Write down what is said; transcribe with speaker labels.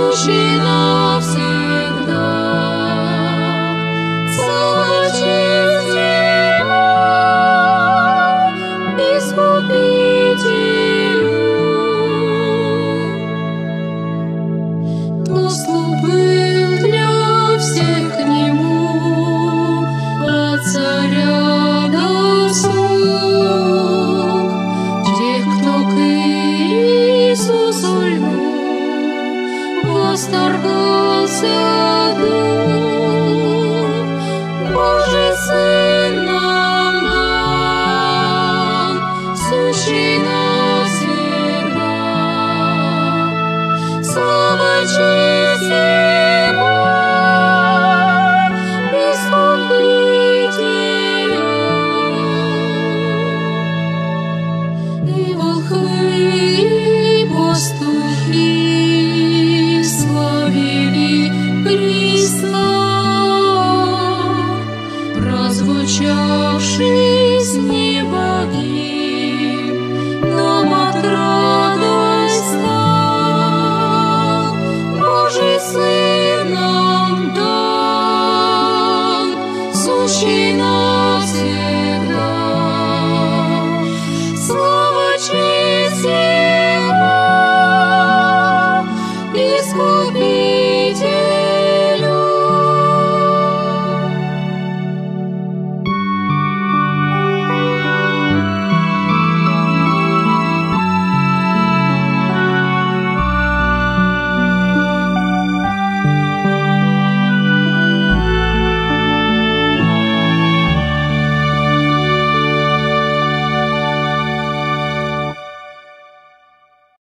Speaker 1: сущий навсегда. Слава честь Ему, Искупителю, послуг был для всех к Нему, от царя до слуг, тех, кто к Иисусу льнул, восторгался дух. Божий Сын нам дан, сущий навсегда. Слава честь Ему, Искупителю. И волхвы, и пастухи славили Христа, прозвучавший с неба гимн, нам отрадой стал. Божий Сын нам дан, сущий навсегда.